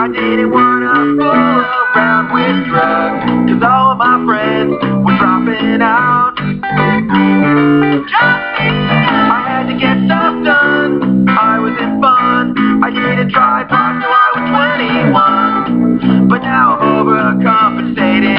I didn't wanna fool around with drugs, 'cause all of my friends were dropping out. I had to get stuff done, I was in fun. I didn't try pot till I was 21, but now I'm overcompensating.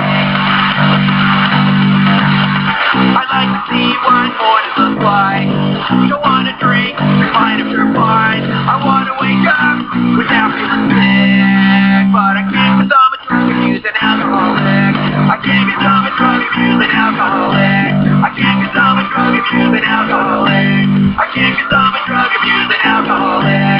I'd like to see what morning looks like. Don't wanna drink, fine if you're fine. I wanna wake up without feeling sick, but I can't 'cause I'm a drug abusing alcoholic. I can't 'cause I'm a drug abusing alcoholic. I can't 'cause I'm a drug abusing alcoholic. I can't 'cause I'm a drug abusing alcoholic.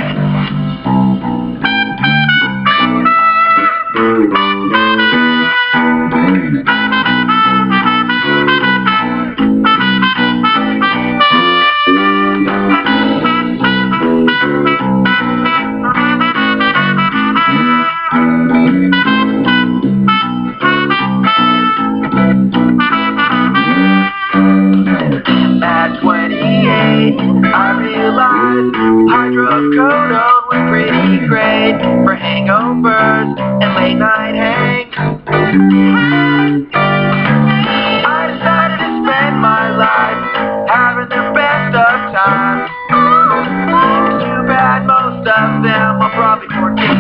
At 28, I realized hydrocodone was pretty great for hangovers and late night hangs. I decided to spend my life having the best of times. It's too bad most of them will probably forget.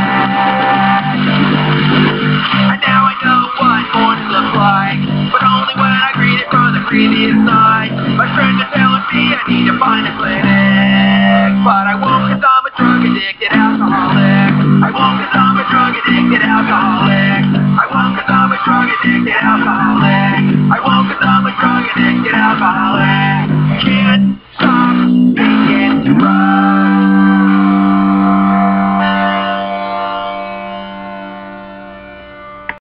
And now I know what mornings look like, but only when I read it from the previous night. My friends are telling me I need to find a clinic, but I won't 'cause I'm a drug addicted alcoholic. I won't 'cause I'm a drug addicted alcoholic.